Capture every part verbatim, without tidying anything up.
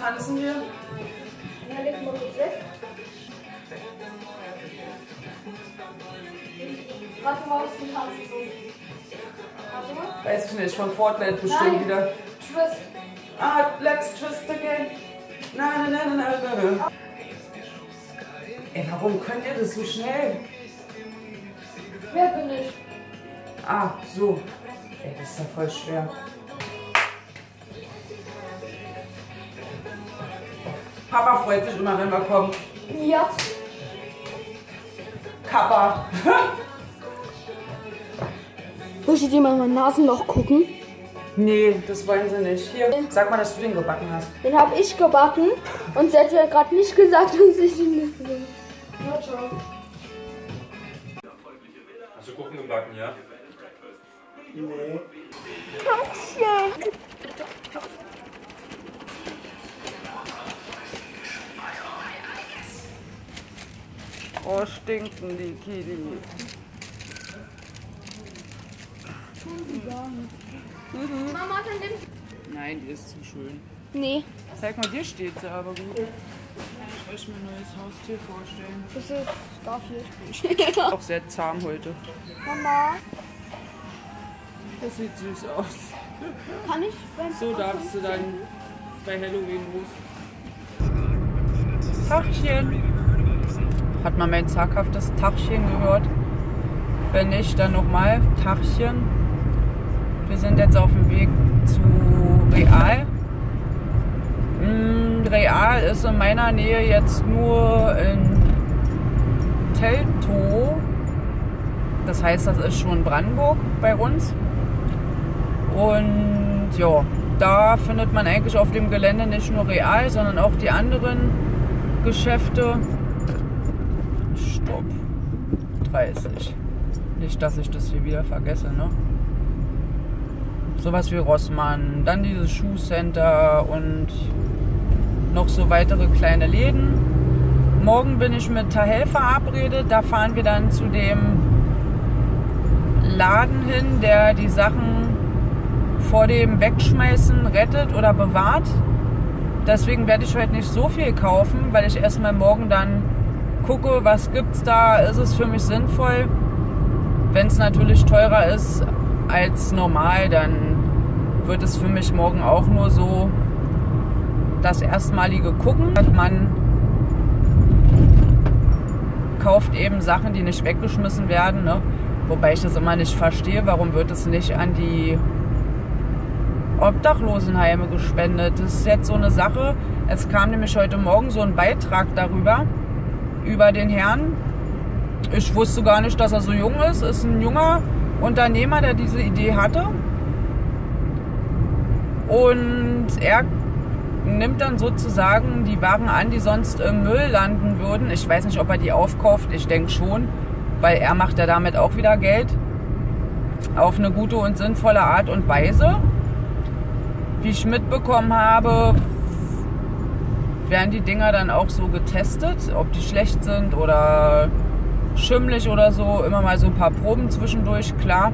tanzen wir? Ja, leg mal kurz weg. Warte mal, was du tanzen so. Warte mal. Weiß ich nicht, von Fortnite bestimmt Nein. wieder. Twist. Ah, let's twist again. Nein, nein, nein, nein, nein, nein. Ey, warum könnt ihr das so schnell? Wer bin ich? Ah, so. Ey, das ist ja voll schwer. Papa freut sich immer, wenn wir kommen. Ja. Kappa. Möchtet ihr mal mein Nasenloch gucken? Nee, das wollen sie nicht. Hier, sag mal, dass du den gebacken hast. Den habe ich gebacken und sie hat ja gerade nicht gesagt, dass ich den nicht gebacken habe. Ja, ciao. Hast du Kuchen gebacken, ja? Nee. Dankeschön. Oh, stinken die Kiddies. Mama, dann nimm. Nein, die ist zu schön. Nee, Zeig mal, dir steht sie aber gut. Ich möchte mir ein neues Haustier vorstellen. das ist Garfield. Auch sehr zahm heute. Mama, Das sieht süß aus. kann ich? Wenn So darfst du dann bei Halloween los. Tachchen. Hat man mein zaghaftes Tachchen gehört? Wenn nicht, dann nochmal Tachchen. Wir sind jetzt auf dem Weg zu Real. Mm, Real ist in meiner Nähe jetzt nur in Teltow. Das heißt, das ist schon Brandenburg bei uns. Und ja, da findet man eigentlich auf dem Gelände nicht nur Real, sondern auch die anderen Geschäfte. Stopp. dreißig. Nicht, dass ich das hier wieder vergesse, ne? Sowas wie Rossmann, dann dieses Schuhcenter und noch so weitere kleine Läden. Morgen bin ich mit Tahel verabredet. Da fahren wir dann zu dem Laden hin, der die Sachen vor dem Wegschmeißen rettet oder bewahrt. Deswegen werde ich heute nicht so viel kaufen, weil ich erstmal morgen dann gucke, was gibt's da, ist es für mich sinnvoll. Wenn es natürlich teurer ist als normal, dann wird es für mich morgen auch nur so das erstmalige Gucken. Man kauft eben Sachen, die nicht weggeschmissen werden, ne? Wobei ich das immer nicht verstehe, warum wird es nicht an die Obdachlosenheime gespendet. Das ist jetzt so eine Sache. Es kam nämlich heute Morgen so ein Beitrag darüber, über den Herrn. Ich wusste gar nicht, dass er so jung ist. Ist ein junger Unternehmer, der diese Idee hatte. Und er nimmt dann sozusagen die Waren an, die sonst im Müll landen würden. Ich weiß nicht, ob er die aufkauft. Ich denke schon, weil er macht ja damit auch wieder Geld. Auf eine gute und sinnvolle Art und Weise. Wie ich mitbekommen habe, werden die Dinger dann auch so getestet, ob die schlecht sind oder schimmelig oder so. Immer mal so ein paar Proben zwischendurch, klar.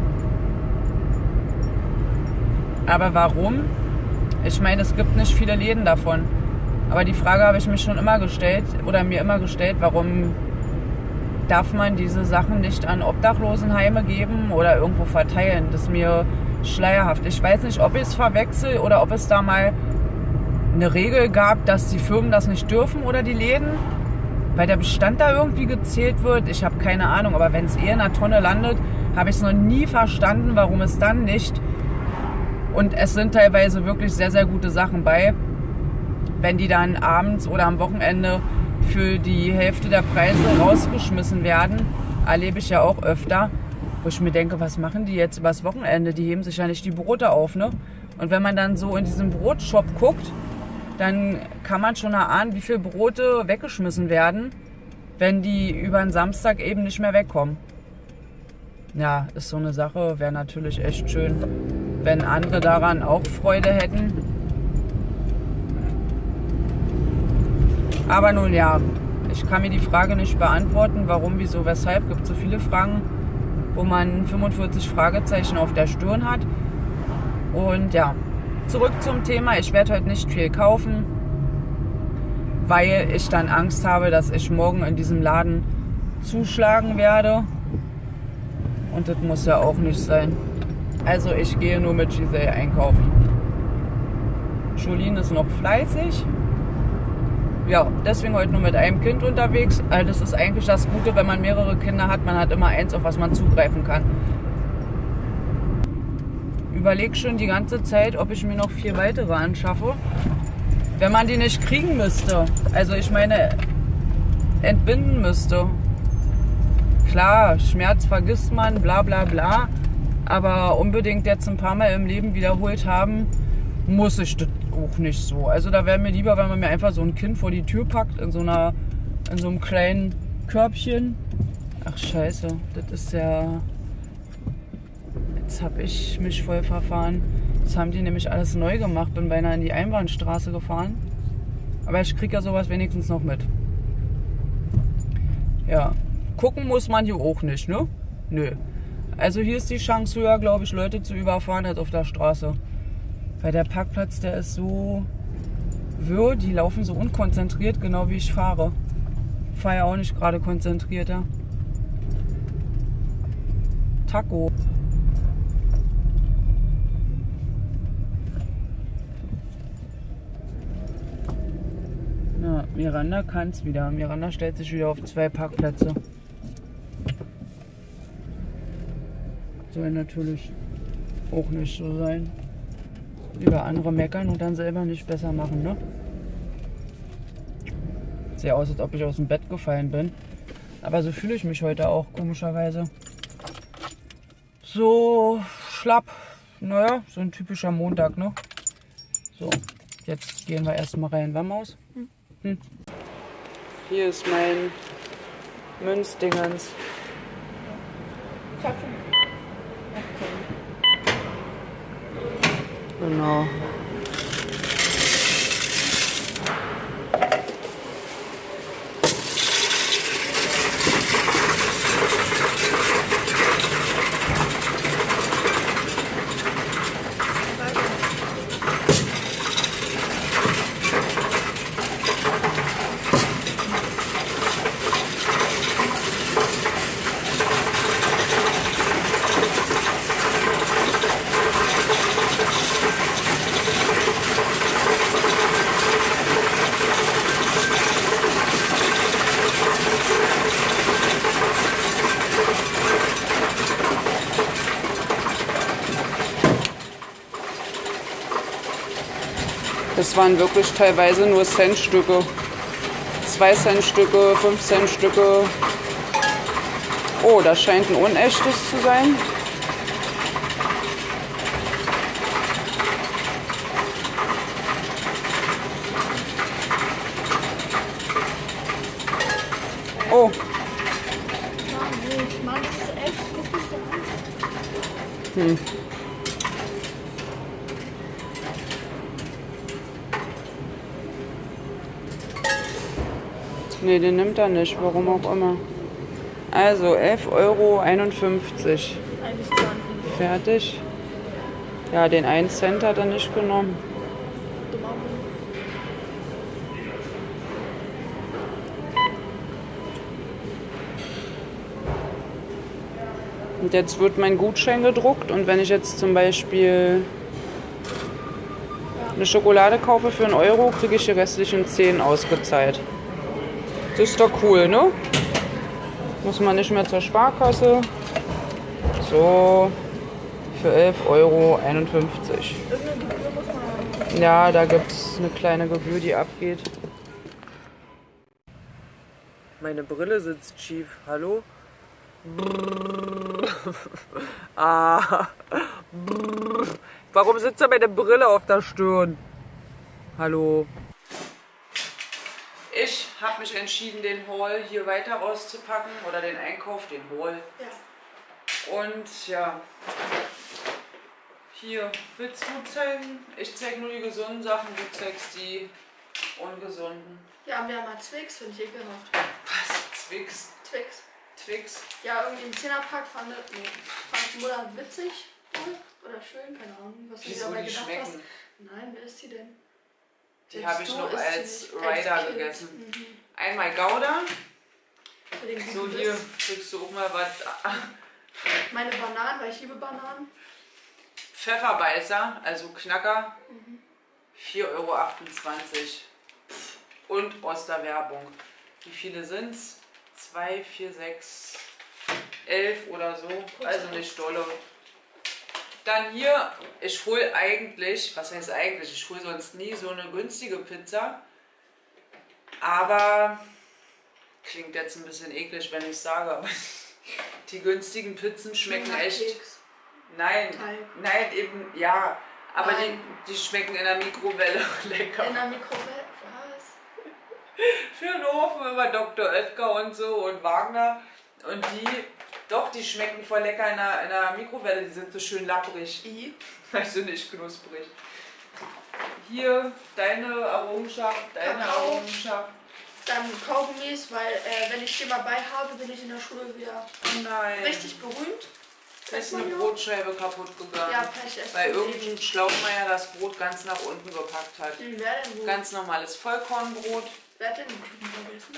Aber warum? Ich meine, es gibt nicht viele Läden davon. Aber die Frage habe ich mich schon immer gestellt oder mir immer gestellt, warum darf man diese Sachen nicht an Obdachlosenheime geben oder irgendwo verteilen? Das ist mir schleierhaft. Ich weiß nicht, ob ich es verwechsel oder ob es da mal eine Regel gab, dass die Firmen das nicht dürfen oder die Läden, weil der Bestand da irgendwie gezählt wird. Ich habe keine Ahnung, aber wenn es eh in einer Tonne landet, habe ich es noch nie verstanden, warum es dann nicht. Und es sind teilweise wirklich sehr, sehr gute Sachen bei, wenn die dann abends oder am Wochenende für die Hälfte der Preise rausgeschmissen werden. Erlebe ich ja auch öfter, wo ich mir denke, was machen die jetzt übers Wochenende? Die heben sich ja nicht die Brote auf, ne? Und wenn man dann so in diesem Brotshop guckt, dann kann man schon erahnen, wie viele Brote weggeschmissen werden, wenn die über den Samstag eben nicht mehr wegkommen. Ja, ist so eine Sache, wäre natürlich echt schön, wenn andere daran auch Freude hätten. Aber nun ja, ich kann mir die Frage nicht beantworten, warum, wieso, weshalb. Es gibt so viele Fragen, wo man fünfundvierzig Fragezeichen auf der Stirn hat. Und ja, zurück zum Thema. Ich werde heute nicht viel kaufen. weil ich dann Angst habe, dass ich morgen in diesem Laden zuschlagen werde. Und das muss ja auch nicht sein. Also ich gehe nur mit Giselle einkaufen. Jolene ist noch fleißig. Ja, deswegen heute nur mit einem Kind unterwegs. Also das ist eigentlich das Gute, wenn man mehrere Kinder hat. Man hat immer eins, auf was man zugreifen kann. Überleg schon die ganze Zeit, ob ich mir noch vier weitere anschaffe. Wenn man die nicht kriegen müsste. Also ich meine, entbinden müsste. Klar, Schmerz vergisst man, bla bla bla. Aber unbedingt jetzt ein paar Mal im Leben wiederholt haben, muss ich das auch nicht so. Also da wäre mir lieber, wenn man mir einfach so ein Kind vor die Tür packt, in so einer, in so einem kleinen Körbchen. Ach scheiße, das ist ja... Jetzt habe ich mich voll verfahren. Das haben die nämlich alles neu gemacht. Bin beinahe in die Einbahnstraße gefahren. Aber ich kriege ja sowas wenigstens noch mit. Ja, gucken muss man hier auch nicht, ne? Nö. Also hier ist die Chance höher, glaube ich, Leute zu überfahren als auf der Straße. Weil der Parkplatz, der ist so wirr, die laufen so unkonzentriert, genau wie ich fahre. Ich fahre ja auch nicht gerade konzentrierter. Taco. Ja, Miranda kann es wieder. Miranda stellt sich wieder auf zwei Parkplätze. Soll natürlich auch nicht so sein. Über andere meckern und dann selber nicht besser machen, ne? Sieht aus, als ob ich aus dem Bett gefallen bin. Aber so fühle ich mich heute auch, komischerweise. So schlapp. Naja, so ein typischer Montag, ne? So, jetzt gehen wir erstmal rein. Wann Maus? Hm. Hm. Hier ist mein Münzdingens. Genau. Das waren wirklich teilweise nur Centstücke. zwei Cent Stücke, fünf Cent Stücke. Oh, das scheint ein unechtes zu sein. Oh. Hm. Ne, den nimmt er nicht, warum auch immer. Also elf Euro einundfünfzig. Fertig. Ja, den einen Cent hat er nicht genommen. Und jetzt wird mein Gutschein gedruckt und wenn ich jetzt zum Beispiel eine Schokolade kaufe für einen Euro, kriege ich die restlichen zehn ausgezahlt. Das ist doch cool, ne? Muss man nicht mehr zur Sparkasse. So, für elf Euro einundfünfzig. Ja, da gibt es eine kleine Gebühr, die abgeht. Meine Brille sitzt schief. Hallo? Ah. Warum sitzt da meine Brille auf der Stirn? Hallo? Ich habe mich entschieden, den Haul hier weiter auszupacken oder den Einkauf, den Haul. Ja. Und ja, hier willst du zeigen? Ich zeige nur die gesunden Sachen, du zeigst die ungesunden. Ja, wir haben mal Twix, finde ich ekelhaft. Was? Twix? Twix. Twix? Ja, irgendwie im Zehnerpack fand, nee, fand Mutter witzig oder schön, keine Ahnung, was du dir dabei gedacht hast. Nein, wer ist die denn? Die Jetzt habe ich du noch isst sie als nicht, Rider als Kind. gegessen. Mhm. Einmal Gouda. Für den So, guten hier Biss. kriegst du auch mal was. Meine Bananen, weil ich liebe Bananen. Pfefferbeißer, also Knacker. vier Euro achtundzwanzig. Und Osterwerbung. Wie viele sind's? zwei, vier, sechs, elf oder so. Also nicht dolle. Dann hier, ich hole eigentlich, was heißt eigentlich, ich hole sonst nie so eine günstige Pizza. Aber, klingt jetzt ein bisschen eklig, wenn ich sage, aber die günstigen Pizzen schmecken Nach echt. Keks. Nein, Teig. nein, eben, ja. Aber die, Nein. die schmecken in der Mikrowelle lecker. In der Mikrowelle. Was? Für den Ofen immer Doktor Oetker und so und Wagner. Und die, doch, die schmecken voll lecker in der, in der Mikrowelle. Die sind so schön lapprig. I. Also nicht knusprig. Hier deine Errungenschaft, deine Kakao. Errungenschaft. Dann Kaugummis, weil äh, wenn ich den mal bei habe, bin ich in der Schule wieder Oh nein. richtig berühmt. Da ist eine Brotscheibe kaputt gegangen. Ja, Pech. es Weil tut irgendein ewig. Schlaumeier das Brot ganz nach unten gepackt hat. Hm, wer denn wo? Ganz normales Vollkornbrot. Wer hat denn den Typen vergessen?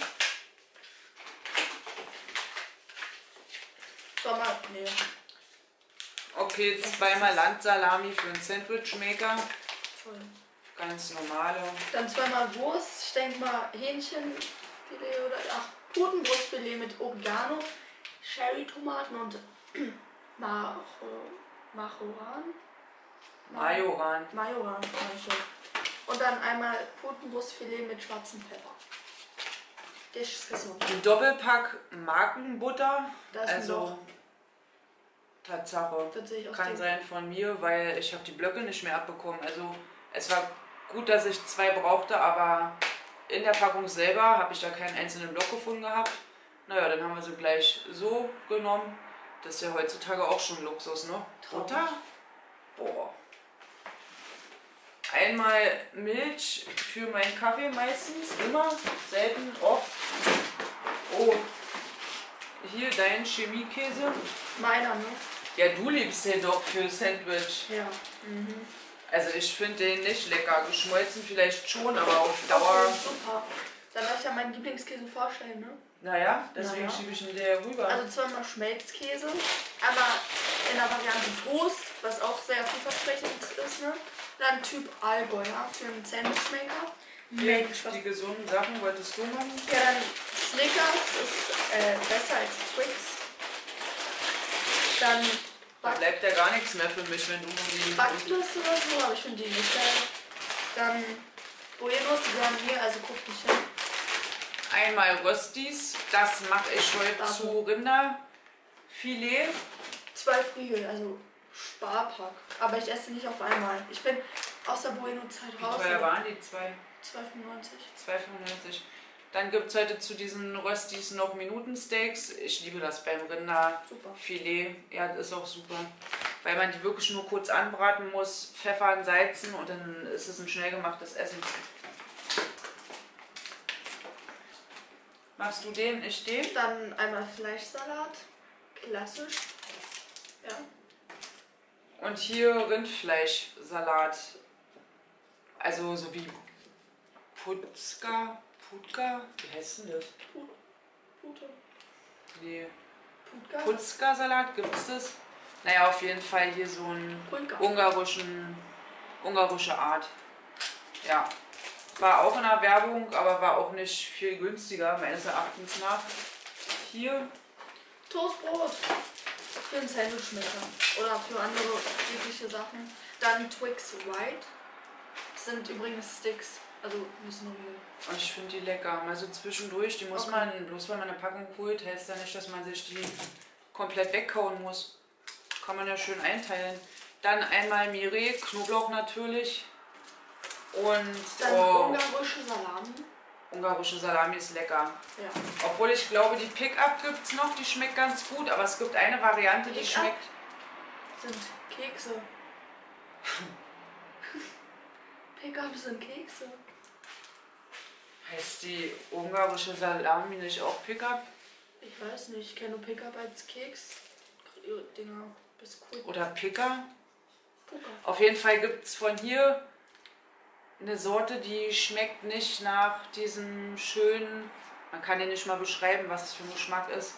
Sommer. Nee. Okay, zweimal Landsalami für einen Sandwichmaker. Voll. Ganz normale. Dann zweimal Wurst. Ich denke mal Hähnchenfilet oder. Ach, Putenbrustfilet mit Oregano, Cherry-Tomaten und Majo, Majoran. Majoran. Majoran, manche. Und dann einmal Putenbrustfilet mit schwarzem Pfeffer. Das ist gesund. Ein Doppelpack Markenbutter. Da ist ein Also Loch. Tatsache. Das sehe ich aus Kann dem- sein von mir, weil ich habe die Blöcke nicht mehr abbekommen. Also es war gut, dass ich zwei brauchte, aber in der Packung selber habe ich da keinen einzelnen Block gefunden gehabt. Naja, dann haben wir sie gleich so genommen. Das ist ja heutzutage auch schon Luxus, ne? Traurig. Butter? Boah. Einmal Milch für meinen Kaffee meistens, immer, selten, oft. Oh, hier dein Chemiekäse. Meiner, ne? Ja, du liebst den doch für Sandwich. Ja. Mhm. Also ich finde den nicht lecker. Geschmolzen vielleicht schon, aber auf Dauer... Okay, super. Dann darf ich ja meinen Lieblingskäse vorstellen, ne? Naja, deswegen Naja. schiebe ich ihn dir rüber. Also zweimal Schmelzkäse, einmal in der Variante Toast, was auch sehr vielversprechend ist, ne? Dann Typ Allgäuer für einen Sandwichmaker. Hier, Mensch, was die gesunden Sachen wolltest du machen? Ja, dann Snickers ist äh, besser als Twix. Dann Da Back bleibt ja gar nichts mehr für mich, wenn du nur die... Backnuss oder so, aber ich finde die nicht geil. Dann Buenos, die gehören hier, also guckt nicht hin. Einmal Röstis, das mache ich heute Warte. zu Rinderfilet. Zwei Friegel, also Sparpack. Aber ich esse nicht auf einmal. Ich bin aus der Bueno-Zeit Wie raus. teuer waren die? zwei? zwei fünfundneunzig. zwei fünfundneunzig. Dann gibt es heute zu diesen Röstis noch Minutensteaks. Ich liebe das beim Rinderfilet. Ja, das ist auch super. Weil man die wirklich nur kurz anbraten muss, pfeffern, salzen und dann ist es ein schnell gemachtes Essen. Machst du den, ich den? Dann einmal Fleischsalat. Klassisch. Ja. Und hier Rindfleischsalat. Also so wie Putzka. Putka? Wie heißt denn das? Put, Pute. Nee. Putka. Putzka-Salat, gibt es das? Naja, auf jeden Fall hier so einen Pulka. ungarischen, ungarische Art. Ja. War auch in der Werbung, aber war auch nicht viel günstiger, meines Erachtens nach. Hier, Toastbrot. Für einen Sandwichmaker. Oder für andere jegliche Sachen. Dann Twix White. Das sind übrigens Sticks. Also müssen wir. und ich finde die lecker. Mal so zwischendurch, die muss Okay. man, bloß wenn man eine Packung holt, heißt ja nicht, dass man sich die komplett wegkauen muss. Kann man ja schön einteilen. Dann einmal Miree, Knoblauch natürlich. Und Dann oh, ungarische Salami. ungarische Salami ist lecker. Ja. Obwohl ich glaube, die Pickup gibt es noch, die schmeckt ganz gut, aber es gibt eine Variante, die Pickup? schmeckt. Sind Kekse. Pickup sind Kekse. Heißt die ungarische Salami nicht auch Pickup? Ich weiß nicht, ich kenne nur Pickup als Keks. Dinger, Biskuit. Oder Picker? Puka. Auf jeden Fall gibt es von hier eine Sorte, die schmeckt nicht nach diesem schönen, man kann ja nicht mal beschreiben, was es für ein Geschmack ist.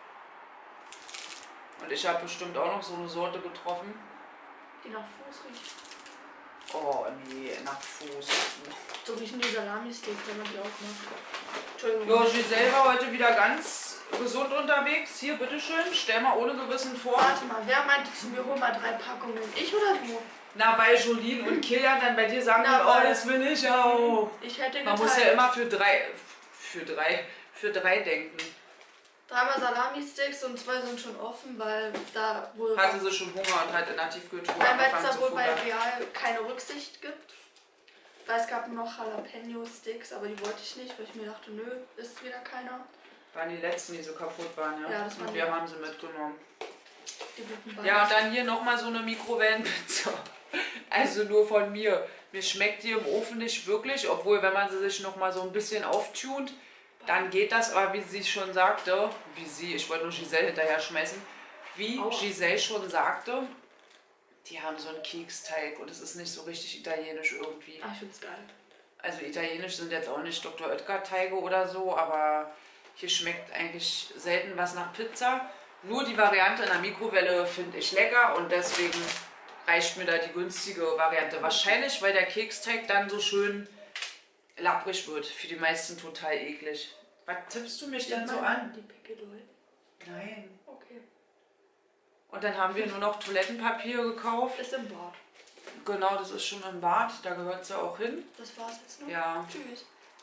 Und ich habe bestimmt auch noch so eine Sorte getroffen. Die nach Fuß riecht. Oh nee, nach Fuß. So riechen die Salami-Steak, wenn man die auch macht. Entschuldigung. Ja, Giselle war heute wieder ganz gesund unterwegs. Hier, bitteschön, stell mal ohne Gewissen vor. Warte mal, wer meinte zu mir, hol mal drei Packungen? Ich oder du? Na, weil Jolien und Kilian dann bei dir sagen, Na, oh, weil- das will ich auch. Ich hätte Man geteilt. muss ja immer für drei, für drei, für drei denken. Dreimal Salami-Sticks und zwei sind schon offen, weil da wohl... Hatte sie schon Hunger und hat in der Tiefkühltruhe Nein, weil es angefangen da zu wohl bei futtern. Real keine Rücksicht gibt. Weil es gab nur noch Jalapeno-Sticks, aber die wollte ich nicht, weil ich mir dachte, nö, ist wieder keiner. Waren die letzten, die so kaputt waren, ja? Ja, das waren und die. wir haben sie mitgenommen. Die guten Ja, und dann hier nochmal so eine Mikrowellenpizza. Also nur von mir. Mir schmeckt die im Ofen nicht wirklich, obwohl, wenn man sie sich nochmal so ein bisschen auftunt, dann geht das. Aber wie sie schon sagte, wie sie, ich wollte nur Giselle hinterher schmeißen, wie Aua. Giselle schon sagte, die haben so einen Keksteig und es ist nicht so richtig italienisch irgendwie. Ah, ich find's geil. Also italienisch sind jetzt auch nicht Doktor Oetker Teige oder so, aber hier schmeckt eigentlich selten was nach Pizza. Nur die Variante in der Mikrowelle finde ich lecker und deswegen reicht mir da die günstige Variante. Wahrscheinlich, weil der Keksteig dann so schön lapprig wird. Für die meisten total eklig. Was tippst du mich denn so an? Die Pickedol. Nein. Okay. Und dann haben wir nur noch Toilettenpapier gekauft. Ist im Bad. Genau, das ist schon im Bad. Da gehört es ja auch hin. Das war's jetzt noch. Ja. Tschüss.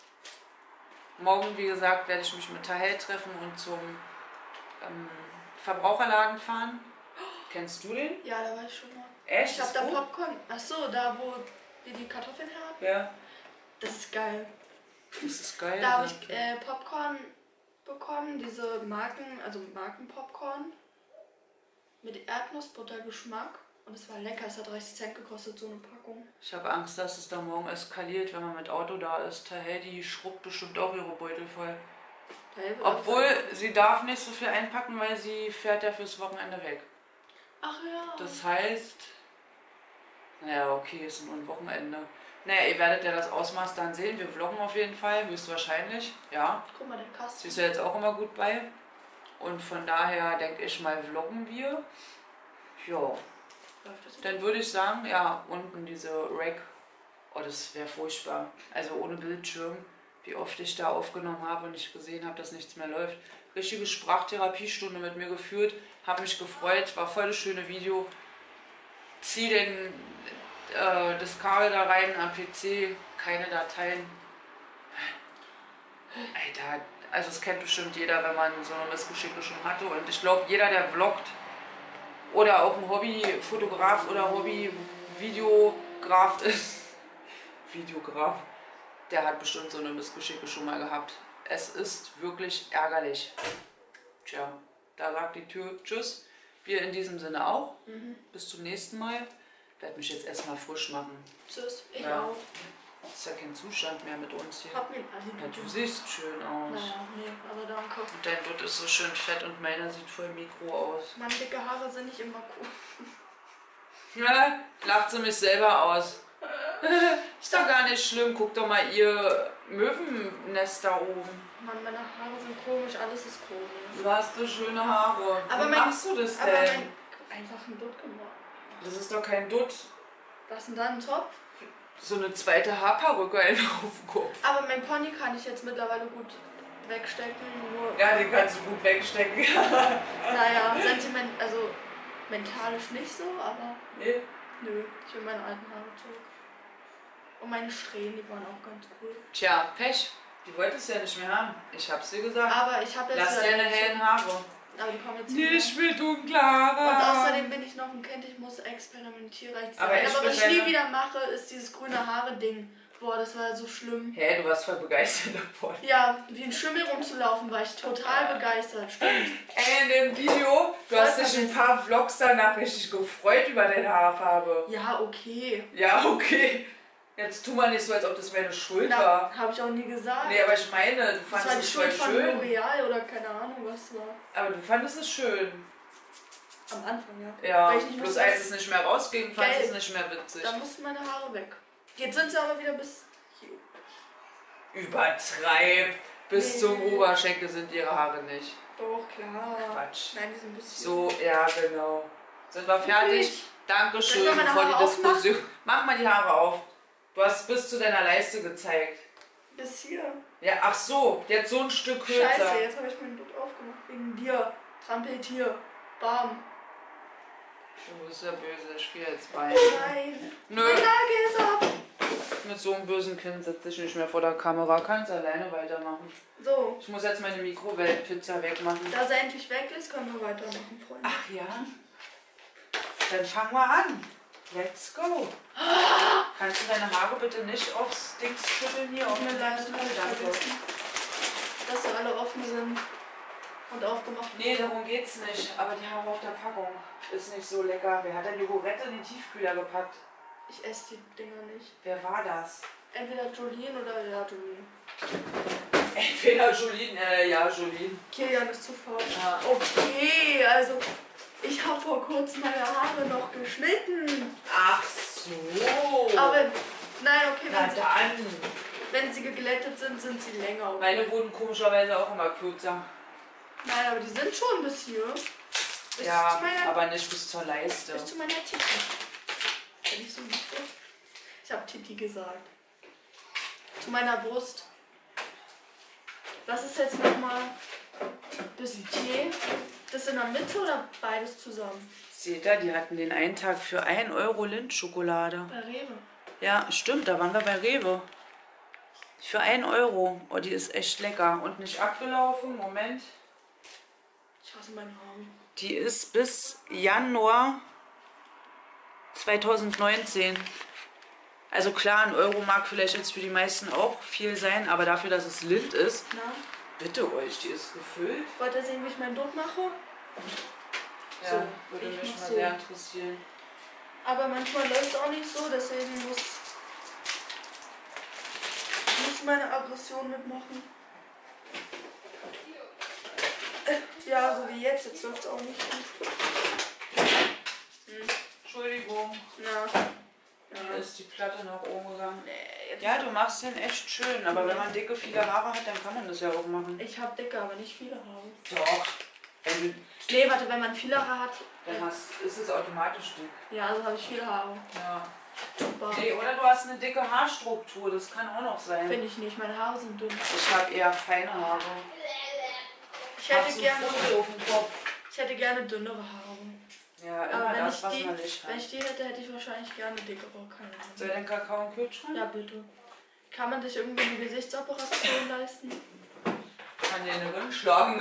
Morgen, wie gesagt, werde ich mich mit Tahel treffen und zum ähm, Verbraucherladen fahren. Kennst du den? Ja, da war ich schon mal. Echt? Ich hab Ist da gut? Popcorn. Achso, da wo wir die Kartoffeln haben. Ja, Das ist geil. das ist geil. Da habe ne? ich äh, Popcorn bekommen, diese Marken, also Markenpopcorn mit Erdnussbuttergeschmack. Und es war lecker, es hat dreißig Cent gekostet, so eine Packung. Ich habe Angst, dass es da morgen eskaliert, wenn man mit Auto da ist. Tahel, die schrubbt bestimmt auch ihre Beutel voll. Hey, Obwohl, sie darf nicht so viel einpacken, weil sie fährt ja fürs Wochenende weg. Ach ja. Das heißt, naja, okay, ist nur ein Wochenende. Naja, ihr werdet ja das Ausmaß dann sehen. Wir vloggen auf jeden Fall, höchstwahrscheinlich. Ja, Guck mal, der sie Kasten. ist ja jetzt auch immer gut bei. Und von daher denke ich mal, vloggen wir. Ja, Läuft das jetzt? dann würde ich sagen, ja, unten diese Rack. Oh, das wäre furchtbar. Also ohne Bildschirm, wie oft ich da aufgenommen habe und ich gesehen habe, dass nichts mehr läuft. Richtige Sprachtherapiestunde mit mir geführt, habe mich gefreut, war voll das schöne Video. Zieh den äh, das Kabel da rein am P C, keine Dateien. Alter, also es kennt bestimmt jeder, wenn man so eine Missgeschicke schon hatte. Und ich glaube, jeder, der vloggt oder auch ein Hobbyfotograf oder Hobby-Videograf ist, Videograf, der hat bestimmt so eine Missgeschicke schon mal gehabt. Es ist wirklich ärgerlich. Tja, da sagt die Tür Tschüss. Wir in diesem Sinne auch. Mhm. Bis zum nächsten Mal. Ich werde mich jetzt erstmal frisch machen. Tschüss, ich Ja. auch. Ist ja kein Zustand mehr mit uns hier. Hab mir also Ja, du siehst schön aus. Naja, nee, aber danke. Und dein Dutt ist so schön fett und meiner sieht voll Mikro aus. Meine dicke Haare sind nicht immer cool. Ja, lacht sie mich selber aus. Ist doch gar nicht schlimm. Guck doch mal ihr Möwennest da oben. Mann, meine Haare sind komisch, alles ist komisch. Du hast so schöne Haare. Aber Wie mein- machst du das Aber denn? mein, einfach ein Dutt gemacht. Das ist doch kein Dutt. Was denn da, ein Topf? So eine zweite Haarperücke einfach auf dem Kopf. Aber mein Pony kann ich jetzt mittlerweile gut wegstecken. Nur, Ja, den kannst du gut wegstecken. naja, sentiment, also mentalisch nicht so, aber Nee. nö, ich will meine alten Haare zurück. Und meine Strähnen, die waren auch ganz cool. Tja, Pech. Die wollte es ja nicht mehr haben. Ich hab's dir gesagt. Aber ich habe jetzt... Lass deine hellen Haare. Aber die kommen jetzt Nee, nicht ich mehr. will dunklere. Und außerdem bin ich noch ein Kind, ich muss experimentierreich sein. Aber ich Aber was ich bin nie deine- wieder mache, ist dieses grüne Haare-Ding. Boah, das war so schlimm. Hä, du warst voll begeistert davon. Ja, wie ein Schimmel rumzulaufen, war ich total begeistert. Stimmt. Ey, in dem Video, du hast dich ein paar Vlogs danach richtig gefreut über deine Haarfarbe. Ja, okay. Ja, okay. Jetzt tu mal nicht so, als ob das meine Schuld Na, war. habe ich auch nie gesagt. Nee, aber ich meine, du das war fandest die es Schuld voll von schön. L'Oreal oder keine Ahnung was war. Aber du fandest es schön. Am Anfang, ja. Ja, Weil ich nicht bloß wusste, als dass- es nicht mehr rausging, fandest du es Gelb. nicht mehr witzig. Da mussten meine Haare weg. Jetzt sind sie aber wieder bis hier. Übertreib. Bis Nee. zum Oberschenkel sind ihre Haare nicht. Doch, klar. Quatsch. Nein, die sind ein bisschen. So, ja, genau. Sind wir fertig? Wirklich? Dankeschön Soll ich mal meine bevor Haare die Diskussion. Mach mal die Haare auf. Du hast bis zu deiner Leiste gezeigt. Bis hier. Ja, ach so, jetzt so ein Stück kürzer. Scheiße, jetzt habe ich meinen Dutt aufgemacht. Wegen dir. Trampelt hier. Bam. Du bist ja böse, ich spiele jetzt bei. Nein. Nö, Mein Nagel ist ab. mit so einem bösen Kind sitze ich nicht mehr vor der Kamera. Kannst alleine weitermachen. So. Ich muss jetzt meine Mikrowellenpizza wegmachen. Da sie endlich weg ist, können wir weitermachen, Freunde. Ach ja? Dann fangen wir an. Let's go. Kannst du deine Haare bitte nicht aufs Dings schütteln hier? Auf Mir den leid, Danke. hab ich vergessen, dass sie alle offen sind und aufgemacht. Nee, darum geht's nicht. Aber die Haare auf der Packung ist nicht so lecker. Wer hat denn Jogurette in den Tiefkühler gepackt? Ich esse die Dinger nicht. Wer war das? Entweder Jolien oder ja, Jolien. Entweder Jolien, äh, ja, Jolien. Kilian ist zu faul. Ja. Okay, also ich habe vor kurzem meine Haare noch geschnitten. Ach so. Aber nein, okay, Na wenn sie, dann. wenn sie geglättet sind, sind sie länger. Okay? Meine wurden komischerweise auch immer kürzer. Nein, aber die sind schon bis hier. Bis Ja, zu meiner, aber nicht bis zur Leiste. bis zu meiner Titi. Wenn ich so lieb bin. Ich habe Titi gesagt. Zu meiner Brust. Das ist jetzt nochmal bis T. Das in der Mitte oder beides zusammen? Seht ihr, die hatten den einen Tag für ein Euro Lindschokolade. Bei Rewe. Ja, stimmt, da waren wir bei Rewe. Für ein Euro. Oh, die ist echt lecker. Und nicht abgelaufen. Moment. Ich hasse meine Haare. Die ist bis Januar zweitausendneunzehn. Also klar, ein Euro mag vielleicht jetzt für die meisten auch viel sein, aber dafür, dass es Lind ist, Na, bitte euch, die ist gefüllt. wollt ihr sehen, wie ich meinen Dutt mache? Ja, So, würde ich mich mach mal so. sehr interessieren. Aber manchmal läuft es auch nicht so, deswegen muss, muss meine Aggression mitmachen. Äh, Ja, so wie jetzt, jetzt läuft es auch nicht gut. Hm. Entschuldigung, Na, da ist die Platte nach oben gegangen. nee, jetzt Ja, du machst den echt schön, aber wenn man dicke, viele Haare hat, dann kann man das ja auch machen. ich habe dicke, aber nicht viele Haare. Doch. Wenn du Nee, warte, wenn man viele Haare hat, dann hast, ist es automatisch dick. ja, also habe ich viele Haare. Ja. Super. Nee, oder du hast eine dicke Haarstruktur, das kann auch noch sein. Finde ich nicht, meine Haare sind dünn. Ich habe eher feine Haare. Ich hätte, Hast du gerne, ein Foto auf dem Kopf? ich hätte gerne dünnere Haare. Ja, Aber immer wenn das, ich, was die, man nicht wenn hat. ich die hätte, hätte ich wahrscheinlich gerne dickere, keine Soll Ahnung. dein Kakao im Kühlschrank? Ja, bitte. Kann man sich irgendwie eine Gesichtsoperation leisten? Kann dir eine Rind schlagen.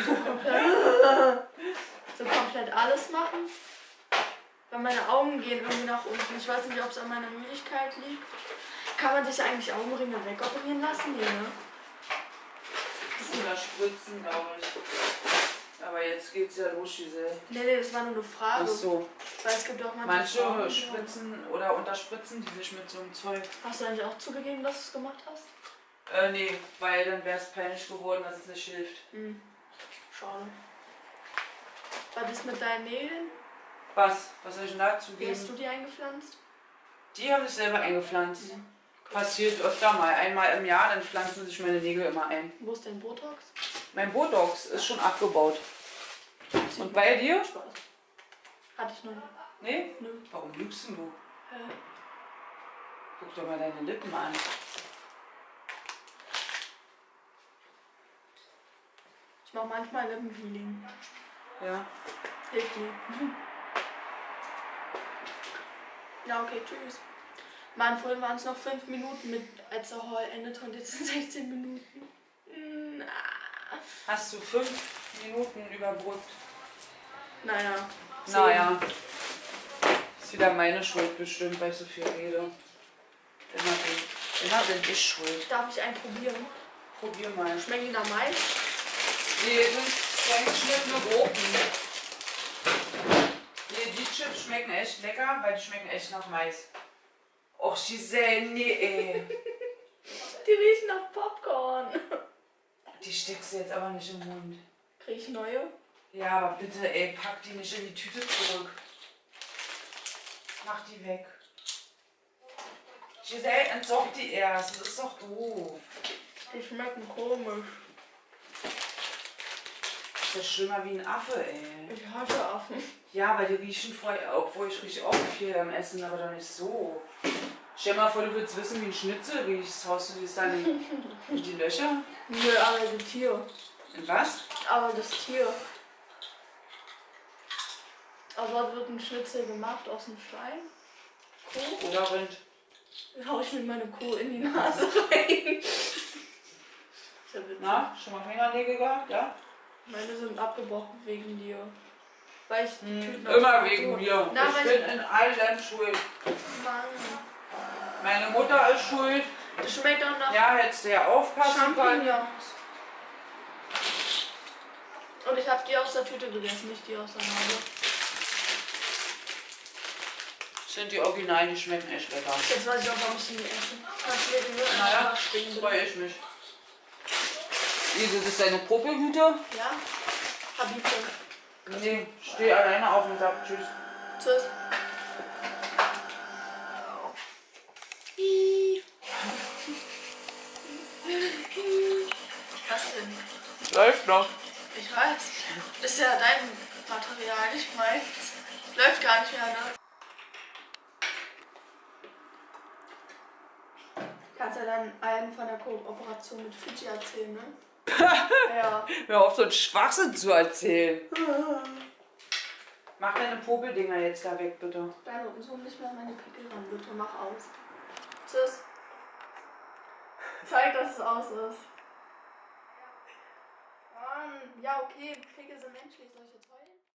So komplett alles machen? Weil meine Augen gehen irgendwie nach unten. Ich weiß nicht, ob es an meiner Müdigkeit liegt. Kann man sich eigentlich Augenringe wegoperieren lassen? Nee, ne? Oder spritzen, glaube ich. Aber jetzt geht's ja los, Giselle. Nee, nee, das war nur eine Frage. Ach so. Weil es gibt auch manche, Manche Frauen, die- spritzen oder unterspritzen die sich mit so einem Zeug. Hast du eigentlich auch zugegeben, dass du es gemacht hast? Äh, nee, weil dann wäre es peinlich geworden, dass es nicht hilft. Hm. Schade. Was ist mit deinen Nägeln? Was? Was soll ich denn dazu Wie hast du geben? die eingepflanzt? Die habe ich selber eingepflanzt. Mhm. Passiert öfter mal. Einmal im Jahr, dann pflanzen sich meine Nägel immer ein. Wo ist dein Botox? Mein Botox ist schon abgebaut. Und bei dir? Spaß. Hatte ich noch nicht. Nee? Nö. Warum lügst denn du? Hä? Guck doch mal deine Lippen an. Ich mache manchmal Lippenpeeling. Ja. Hilft nie. Ja, okay, tschüss. Mann, vorhin waren es noch fünf Minuten, mit, als der Hall endete und jetzt sind sechzehn Minuten. Na. Hast du fünf Minuten überbrückt? Naja. zehn. Naja. Ist wieder meine Schuld bestimmt, weil ich so viel rede. Immer bin, immer bin ich schuld. Darf ich einen probieren? Probier mal. Schmecken die nach Mais? Die sind kleingeschnittene Gurken. Nee, die Chips schmecken echt lecker, weil die schmecken echt nach Mais. Och, Giselle, nee, ey. Die riechen nach Popcorn. Die steckst du jetzt aber nicht im Mund. Krieg ich neue? Ja, aber bitte, ey, pack die nicht in die Tüte zurück. Mach die weg. Giselle, entsorg die erst. Das ist doch doof. Die schmecken komisch. Das ist schlimmer wie ein Affe, ey. Ich hasse Affen. Ja, weil die riechen voll, obwohl ich rieche auch viel am Essen, aber doch nicht so. Stell dir mal vor, du willst wissen, wie ein Schnitzel riecht. Haust du das dann in, in die Löcher? Nö, aber das Tier. In was? Aber das Tier. Aber dort wird ein Schnitzel gemacht aus dem Schwein. Kuh. Oder Rind. Dann hau ich mir meine Kuh in die Nase rein. Na, schon mal Fingernägel gehabt, ja? Meine sind abgebrochen wegen dir. Weil ich die Hm, Tüten immer aus dem wegen Auto- mir. Na, Ich weil bin in allem schuld. Mann. Meine Mutter ist schuld. Das schmeckt auch nach Ja, hättest du ja aufpassen können. Champignons. Und ich habe die aus der Tüte gegessen, nicht die aus der Nase. Das sind die Originalen, die schmecken echt lecker. Jetzt weiß ich auch, warum ich die nicht esse. Kannst du mir den Müll Naja, einfach stehen freue ich mich. Wie, das ist deine Popelhüte? Ja? Habibi. Nee, steh alleine auf dem Dach. Tschüss. Tschüss. Was denn? Läuft noch. Ich weiß. Ist ja dein Material, nicht meins. Läuft gar nicht mehr, ne? Kannst ja dann allen von der Kooperation mit Fiji erzählen, ne? Ja. Hör auf, so einen Schwachsinn zu erzählen. Mach deine Popeldinger jetzt da weg, bitte. Deine Zoom nicht mehr an meine Pickel ran, bitte. Mach aus. Tschüss. Zeig, dass es aus ist. Mann, ja, okay. Pickel sind menschlich. Soll ich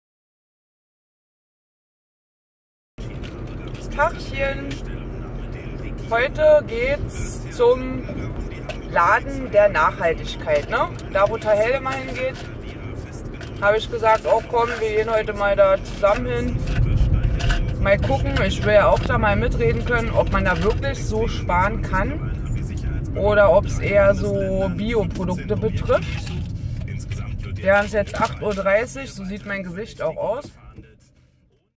jetzt heulen? Tachchen. Heute geht's zum Laden der Nachhaltigkeit, ne? Da, wo Tahel immer hingeht, habe ich gesagt, oh komm, wir gehen heute mal da zusammen hin. Mal gucken, ich will ja auch da mal mitreden können, ob man da wirklich so sparen kann oder ob es eher so Bioprodukte betrifft. Wir haben es jetzt acht Uhr dreißig, so sieht mein Gesicht auch aus.